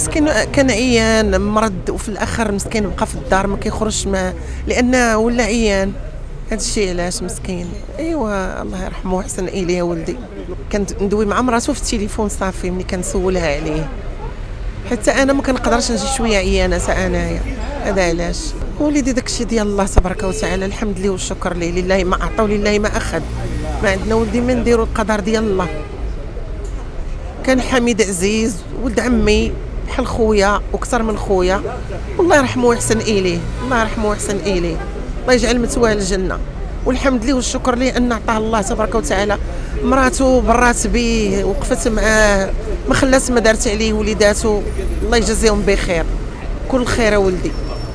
مسكين كان عيان مرض، وفي الاخر مسكين بقى في الدار ما كيخرجش، ما لانه ولا عيان. هذا الشيء علاش مسكين. ايوا الله يرحمه ويحسن اليه ولدي. كنت ندوي مع مراتو في التليفون صافي ملي كنسولها عليه، حتى انا ما كنقدرش نجي شويه عيانه انايا. هذا علاش وليدي داكشي ديال الله تبارك وتعالى، الحمد لله والشكر ليه. لله ما اعطى ولله ما اخذ. ما عندنا ولدي ما نديروا القدر ديال الله. كان حميد عزيز ولد عمي بحال خويا واكثر من خويا، والله يرحمه ويحسن اليه. الله يرحمه ويحسن اليه، الله يجعل مثواه الجنه. والحمد لله والشكر ليه ان عطاه الله تبارك وتعالى. مراته برات به، وقفت معاه، ما خلات ما دارت عليه وليداتو. الله يجازيهم بخير، كل خير ولدي.